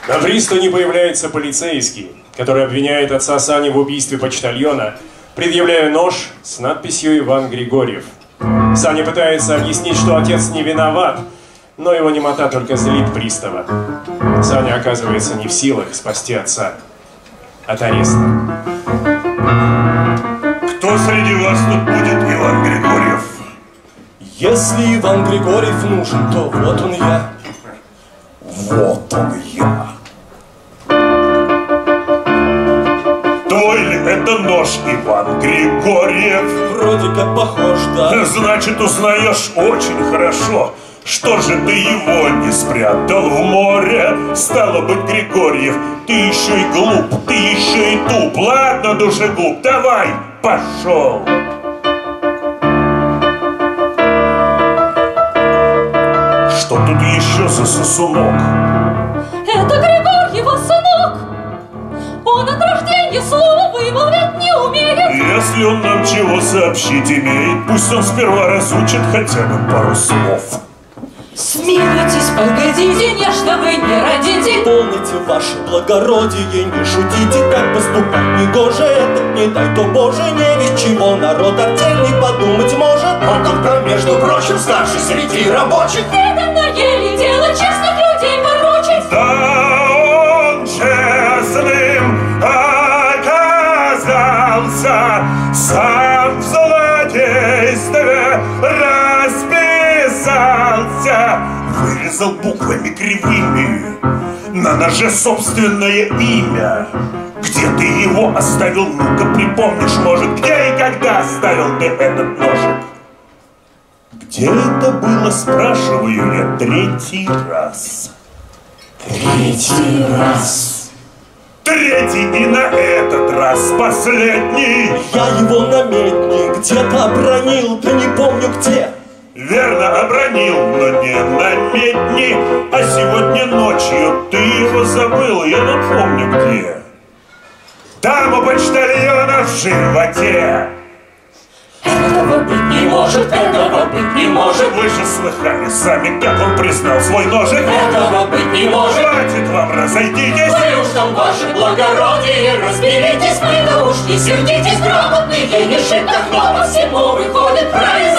На пристани появляется полицейский, который обвиняет отца Сани в убийстве почтальона, предъявляя нож с надписью «Иван Григорьев». Саня пытается объяснить, что отец не виноват, но его немота только злит пристава. Саня оказывается не в силах спасти отца от ареста. Кто среди вас тут будет Иван Григорьев? Если Иван Григорьев нужен, то вот он я. Вот он я. Твой ли это нож, Иван Григорьев? Вроде как похож, да. Значит, узнаешь очень хорошо. Что же ты его не спрятал в море? Стало быть, Григорьев, ты еще и глуп, ты еще и туп. Ладно, душегуб, давай, пошел. Что тут еще за сосунок? Это Григорьева сынок. Он от рождения слова вымолвить не умеет. Если он нам чего сообщить имеет, пусть он сперва разучит хотя бы пару слов. Смилуйтесь, погодите, нечто вы не родите. Помните, ваше благородие, не шутите, как поступать негоже. Это не дай то Боже, не ведь чего народ артельный подумать может. Он тут, между прочим, старший среди рабочих. Это на еле дело честных людей порочить. Да он честным оказался, сам в злодействе расписался, вырезал буквами кривыми на ноже собственное имя. Где ты его оставил? Ну-ка припомнишь, может, где и когда оставил ты этот ножик? Где это было, спрашиваю я третий раз. Третий раз. Третий и на этот раз последний. Я его на медне где-то обронил, да не помню где. Верно, обронил, но не на медни. А сегодня ночью ты его забыл, я напомню где. Там у почтальона в животе. Этого быть не может, этого быть не может. Вы же слыхали сами, как он признал свой ножик. Этого быть не может. Хватит вам, разойдитесь. Вы уж там, ваше благородие, разберитесь. Мы-то уж не сердитесь, грамотные не шибко, но по всему выходит правильно.